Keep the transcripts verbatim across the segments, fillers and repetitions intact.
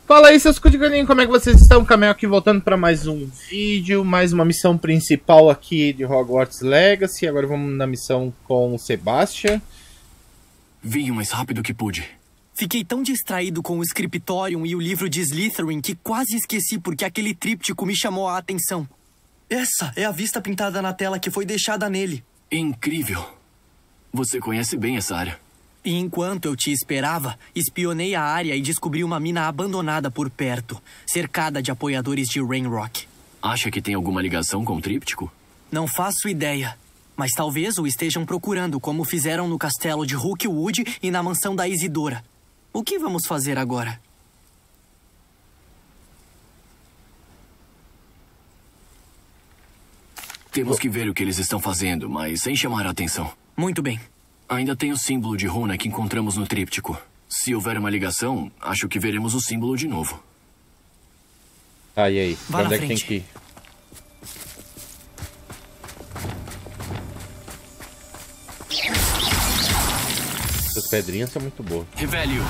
Fala aí, seus cudicaninhos, como é que vocês estão? Camel aqui voltando para mais um vídeo, mais uma missão principal aqui de Hogwarts Legacy. Agora vamos na missão com o Sebastian. Vim o mais rápido que pude. Fiquei tão distraído com o Scriptorium e o livro de Slytherin que quase esqueci porque aquele tríptico me chamou a atenção. Essa é a vista pintada na tela que foi deixada nele. Incrível. Você conhece bem essa área. E enquanto eu te esperava, espionei a área e descobri uma mina abandonada por perto, cercada de apoiadores de Ranrock. Acha que tem alguma ligação com o tríptico? Não faço ideia, mas talvez o estejam procurando, como fizeram no castelo de Rookwood e na mansão da Isidora. O que vamos fazer agora? Temos que ver o que eles estão fazendo, mas sem chamar a atenção. Muito bem. Ainda tem o símbolo de runa que encontramos no tríptico. Se houver uma ligação, acho que veremos o símbolo de novo. Ah, e aí? Vá Onde é na que tem frente. que ir? Essas pedrinhas são muito boas. Revelio.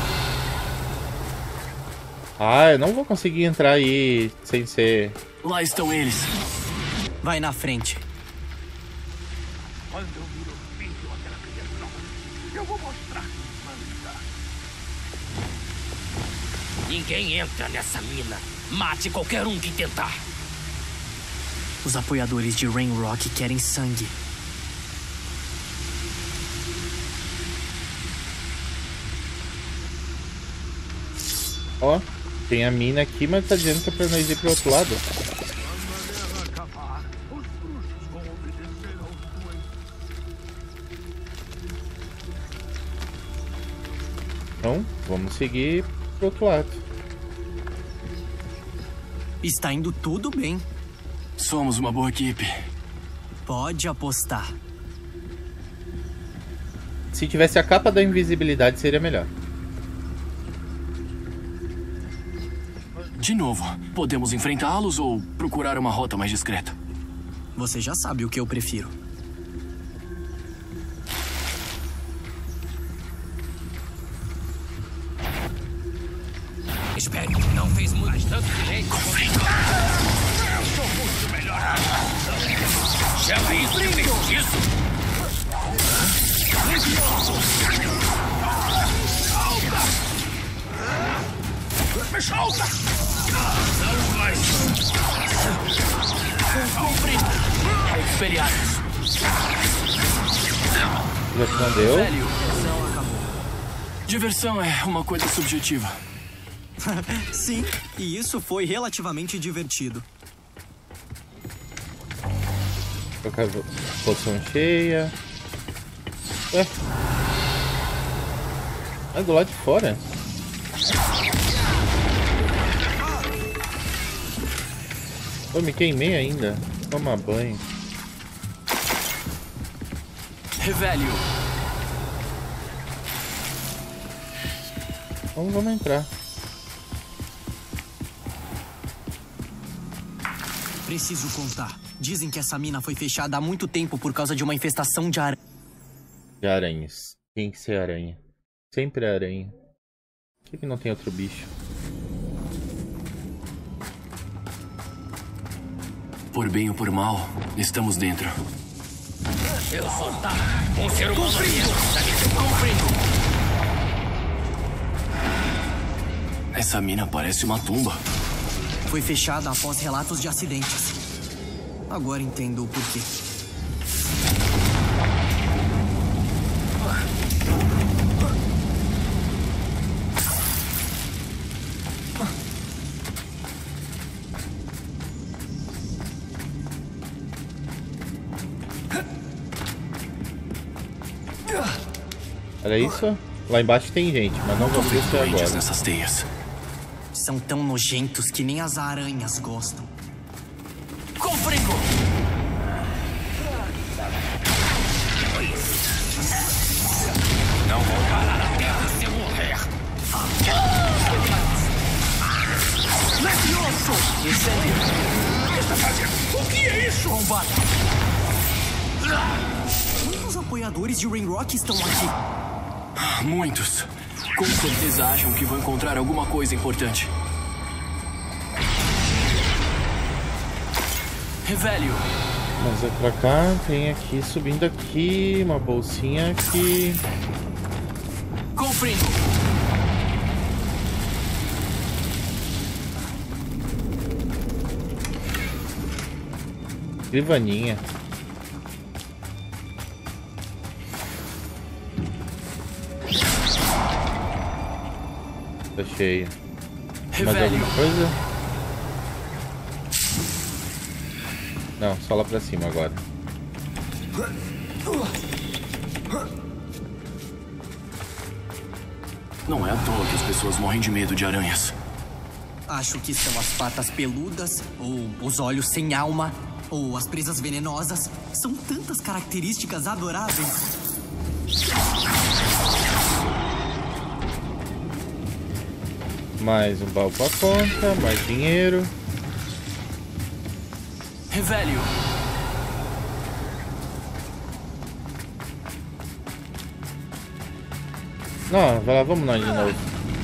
Ah, eu não vou conseguir entrar aí sem ser... Lá estão eles. Vai na frente. Quando eu viro filho daquela criatura, eu vou mostrar que manda. Ninguém entra nessa mina. Mate qualquer um que tentar. Os apoiadores de Ranrock querem sangue. Ó, tem a mina aqui, mas tá dizendo que é pra nós ir pro outro lado. Quando a guerra acabar, os bruxos vão obedecer aos doentes. Então, vamos seguir pro outro lado. Está indo tudo bem. Somos uma boa equipe. Pode apostar. Se tivesse a capa da invisibilidade, seria melhor. De novo, podemos enfrentá-los ou procurar uma rota mais discreta? Você já sabe o que eu prefiro. Espere, não fez muito tanto direito. Eu sou muito melhor. Chama isso de feitiço. Me solta! Não mais. Expelliarmus. Já respondeu? Velho. Diversão é uma coisa subjetiva. Sim, e isso foi relativamente divertido. Colocar poção cheia. Ué? Ah, do lado de fora? Eu me queimei ainda. Toma banho. Revelio. Então vamos entrar. Preciso contar. Dizem que essa mina foi fechada há muito tempo por causa de uma infestação de aranha. De aranhas. Tem que ser aranha. Sempre é aranha. Por que, que não tem outro bicho? Por bem ou por mal, estamos dentro. Eu sou tá. Um ser humano comprido. Essa mina parece uma tumba. Foi fechada após relatos de acidentes. Agora entendo o porquê. Olha isso. Lá embaixo tem gente, mas não vou ver se é Doentes agora. nessas teias. São tão nojentos que nem as aranhas gostam. Comprido. Não vou parar a terra se eu morrer. Levioso! Incêndio! O que está fazendo? O que é isso? Combate! Quantos apoiadores de Ranrock estão aqui? Muitos. Com certeza acham que vão encontrar alguma coisa importante. Revelio. Mas é pra cá, tem aqui, subindo aqui, uma bolsinha aqui. Confringo. Escrivaninha. Tá cheia. Mais alguma coisa? Não, só lá pra cima agora. Não é à toa que as pessoas morrem de medo de aranhas. Acho que são as patas peludas, ou os olhos sem alma, ou as presas venenosas. São tantas características adoráveis. Mais um baú pra conta, mais dinheiro. Revelio. Não, vai lá, vamos nós de novo.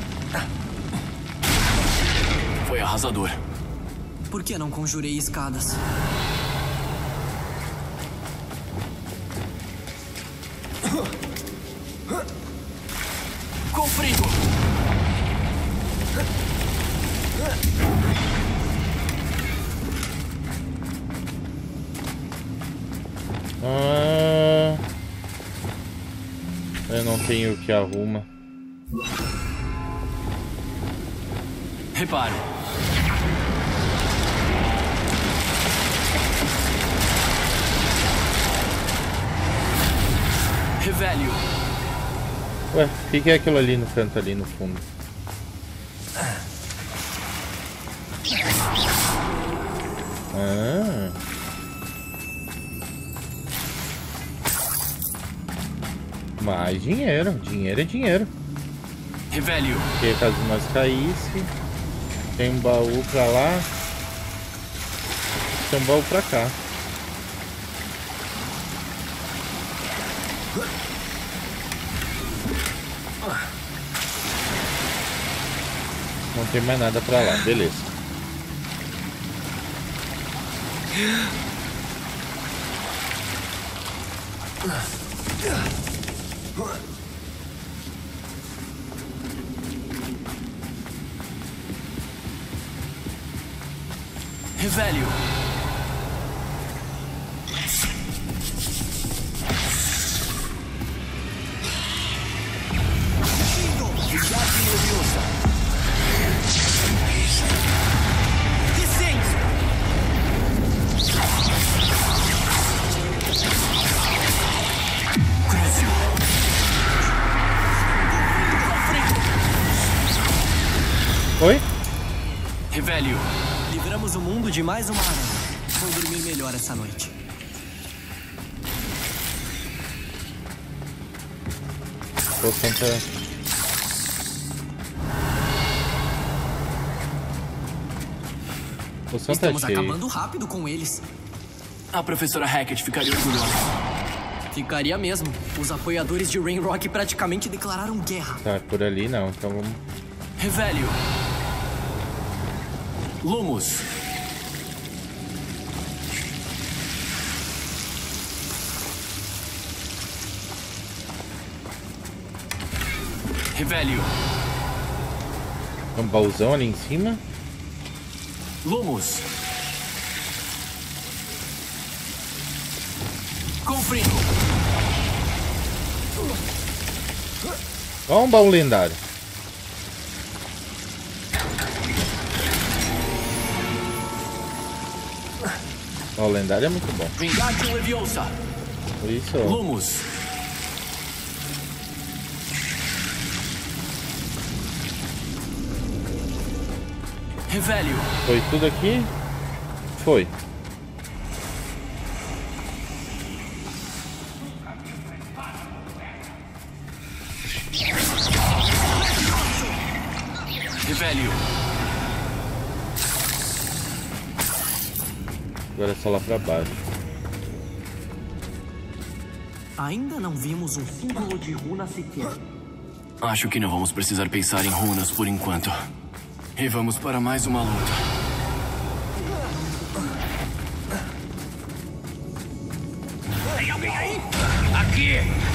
Foi arrasador. Por que não conjurei escadas? Confringo. Ah, eu não tenho o que arruma. Repare. Revelio. Ué, o que, que é aquilo ali no canto, ali no fundo? Ah. Mais dinheiro. Dinheiro é dinheiro. Revelio. Porque caso nós caísse, tem um baú pra lá, tem um baú pra cá. Não tem mais nada pra lá, beleza. Revelio. Oi? Revelio. Livramos o mundo de mais uma aranha. Vou dormir melhor essa noite. Poção tá... Poção tá Estamos cheia. acabando rápido com eles. A professora Hackett ficaria orgulhosa. Ficaria mesmo. Os apoiadores de Rainrock praticamente declararam guerra. Tá, por ali não, então vamos... Revelio. Lumos. Revelio. Um baúzão ali em cima. Lumos. Confringo. Ó, um baú lendário. Ó, o lendário é muito bom. Vingatio Leviosa. Por isso, ó. Lumos. Revelio. Foi tudo aqui? Foi. Revelio. Agora é só lá pra baixo. Ainda não vimos um símbolo de runa sequer. Acho que não vamos precisar pensar em runas por enquanto. E vamos para mais uma luta. Aqui!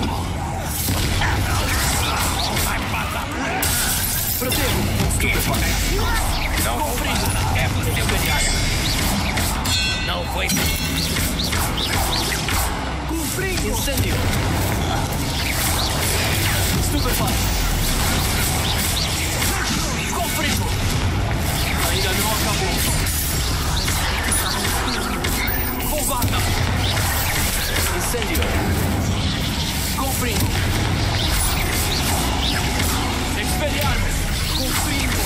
Vai passar! Protego! Stupefy! Não compreendo! É você o velhaco! Não foi... Cumprindo! Incêndio! Stupefy! Comprindo! Ainda não acabou! Volvada! Incêndio! Comprindo! Expelliarmus! Comprindo!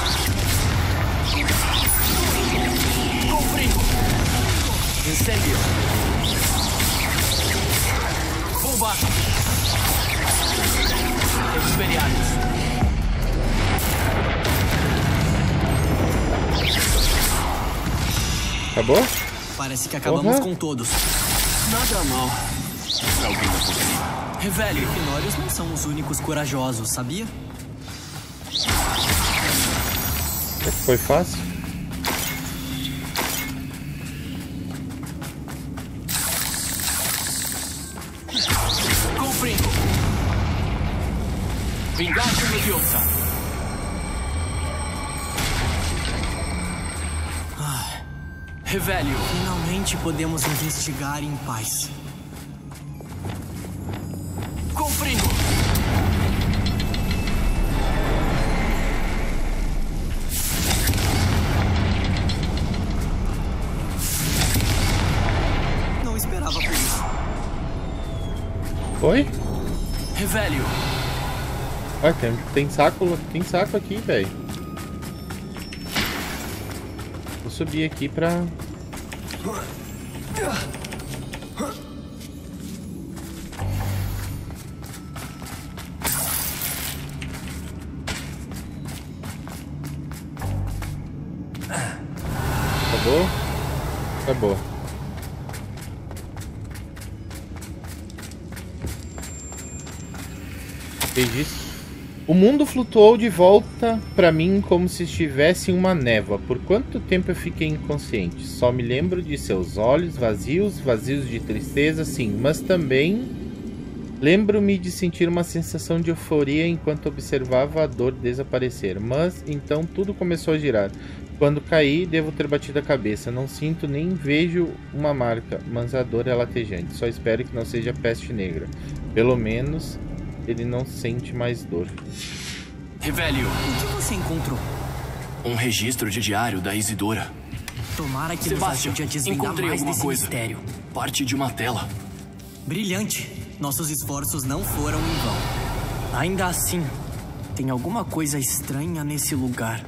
Comprindo! Incêndio! Bombata! Expelliarmus! Acabou? Parece que acabamos Uhum. com todos. Nada mal. Pra alguém da cozinha. Revele, Finórios não são os únicos corajosos, sabia? Foi fácil. Comprindo! Vingaste Leviosa! Ah, Revelio! Finalmente podemos investigar em paz. Comprindo! Não esperava por isso. Oi? Revelio! Ah, tem, tem saco, tem saco aqui, velho. Vou subir aqui pra... Acabou? Acabou. Fez isso. O mundo flutuou de volta pra mim como se estivesse em uma névoa. Por quanto tempo eu fiquei inconsciente? Só me lembro de seus olhos vazios, vazios de tristeza, sim, mas também lembro-me de sentir uma sensação de euforia enquanto observava a dor desaparecer. Mas então tudo começou a girar. Quando caí, devo ter batido a cabeça. Não sinto nem vejo uma marca, mas a dor é latejante. Só espero que não seja peste negra. Pelo menos ele não sente mais dor. Revelio, o que você encontrou? Um registro de diário da Isidora. Tomara que nos Sebastião, ajude a desvendar encontrei mais alguma desse coisa. mistério. Parte de uma tela. Brilhante. Nossos esforços não foram em vão. Ainda assim, tem alguma coisa estranha nesse lugar.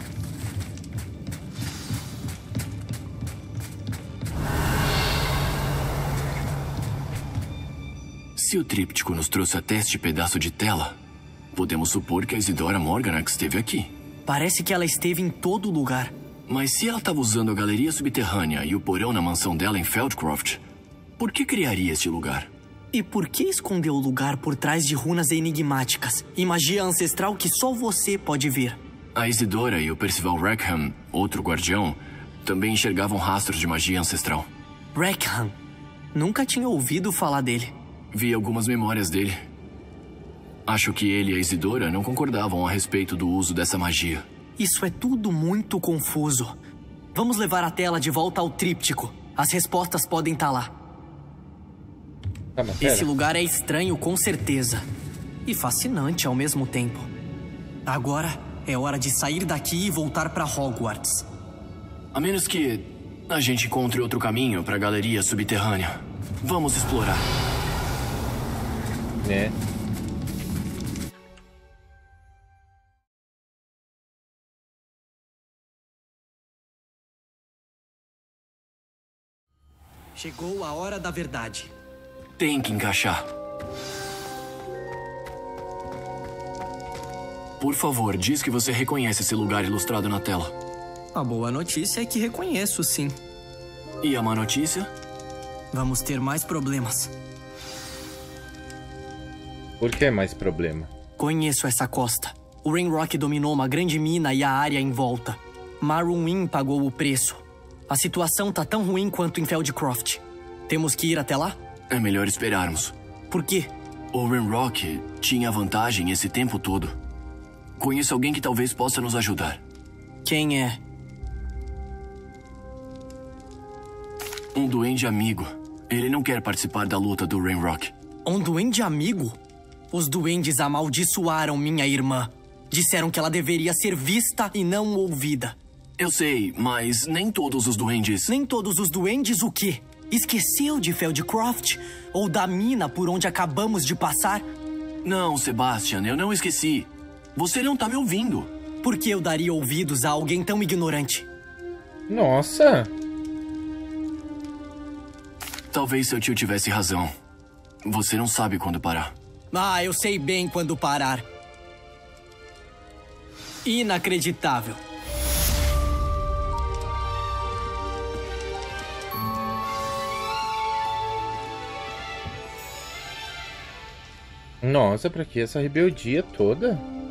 Se o tríptico nos trouxe até este pedaço de tela, podemos supor que a Isidora Morganax esteve aqui. Parece que ela esteve em todo lugar. Mas se ela estava usando a galeria subterrânea e o porão na mansão dela em Feldcroft, por que criaria este lugar? E por que escondeu o lugar por trás de runas enigmáticas e magia ancestral que só você pode ver? A Isidora e o Percival Rackham, outro guardião, também enxergavam rastros de magia ancestral. Rackham. Nunca tinha ouvido falar dele. Vi algumas memórias dele. Acho que ele e a Isidora não concordavam a respeito do uso dessa magia. Isso é tudo muito confuso. Vamos levar a tela de volta ao tríptico. As respostas podem estar lá. Tá, mas pera. Esse lugar é estranho, com certeza. E fascinante ao mesmo tempo. Agora é hora de sair daqui e voltar para Hogwarts. A menos que a gente encontre outro caminho para a galeria subterrânea. Vamos explorar. Né? Chegou a hora da verdade. Tem que encaixar. Por favor, diz que você reconhece esse lugar ilustrado na tela. A boa notícia é que reconheço, sim. E a má notícia? Vamos ter mais problemas. Por que mais problema? Conheço essa costa. O Rainrock dominou uma grande mina e a área em volta. Marunwin pagou o preço. A situação tá tão ruim quanto em Feldcroft. Temos que ir até lá? É melhor esperarmos. Por quê? O Ranrock tinha vantagem esse tempo todo. Conheço alguém que talvez possa nos ajudar. Quem é? Um duende amigo. Ele não quer participar da luta do Ranrock. Um duende amigo? Os duendes amaldiçoaram minha irmã. Disseram que ela deveria ser vista e não ouvida. Eu sei, mas nem todos os duendes... Nem todos os duendes o quê? Esqueceu de Feldcroft? Ou da mina por onde acabamos de passar? Não, Sebastian, eu não esqueci. Você não tá me ouvindo. Por que eu daria ouvidos a alguém tão ignorante? Nossa! Talvez seu tio tivesse razão. Você não sabe quando parar. Ah, eu sei bem quando parar. Inacreditável. Nossa, pra que essa rebeldia toda?